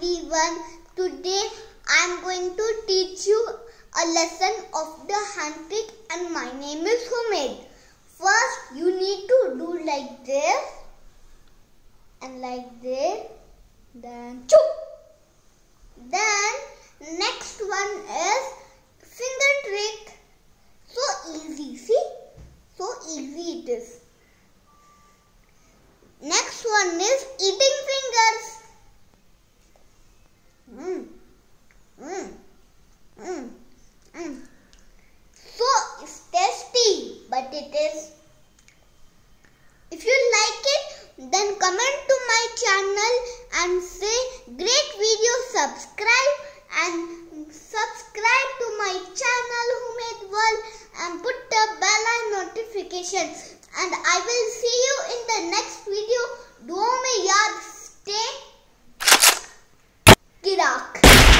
everyone. Today I am going to teach you a lesson of the hand trick and my name is Humaid. First you need to do like this and like this, then choop. Then next one is finger trick. So easy, see? So easy it is. Next one is eating fingers. So it's tasty, but it is. If you like it, then comment to my channel and say great video. Subscribe to my channel Humaid World and put the bell and notification. And I will see you in the next video. दुआओं में याद, stay किराक.